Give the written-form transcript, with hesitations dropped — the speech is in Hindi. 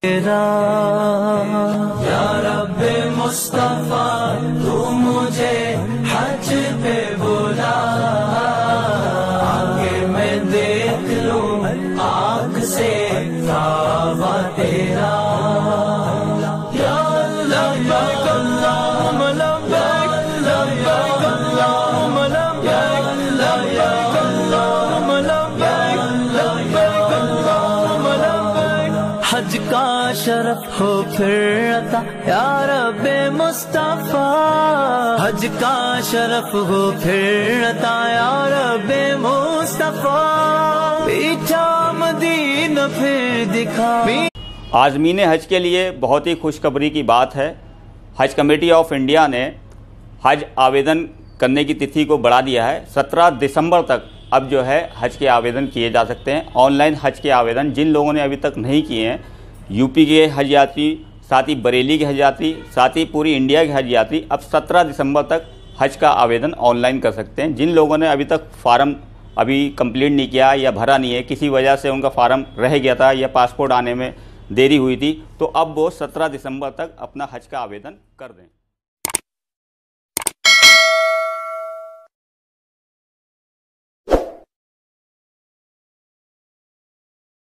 तेरा या रब्बे मुस्तफा तू मुझे हज पे बुला, आके मैं देख लूं आँख से काबा तेरा। या लब्बैक अल्लाहुम्मा लब्बैक, लब्बैक अल्लाहुम्मा लब्बैक, लब्बैक अल्लाहुम्मा लब्बैक, लब्बैक अल्लाहुम्मा लब्बैक। हज का शरफ हो फिर अता या रब्बे मुस्तफा, हज का शरफ हो फिर अता या रब्बे मुस्तफा, पीछा मदीना फिर दिखा। आज़मीन हज के लिए बहुत ही खुशखबरी की बात है। हज कमेटी ऑफ इंडिया ने हज आवेदन करने की तिथि को बढ़ा दिया है। 17 दिसंबर तक अब जो है हज के आवेदन किए जा सकते हैं। ऑनलाइन हज के आवेदन जिन लोगों ने अभी तक नहीं किए हैं, यूपी के हज यात्री, साथ ही बरेली के हज यात्री, साथ ही पूरी इंडिया के हज यात्री अब 17 दिसंबर तक हज का आवेदन ऑनलाइन कर सकते हैं। जिन लोगों ने अभी तक फार्म अभी कंप्लीट नहीं किया या भरा नहीं है, किसी वजह से उनका फार्म रह गया था या पासपोर्ट आने में देरी हुई थी, तो अब वो 17 दिसंबर तक अपना हज का आवेदन कर दें।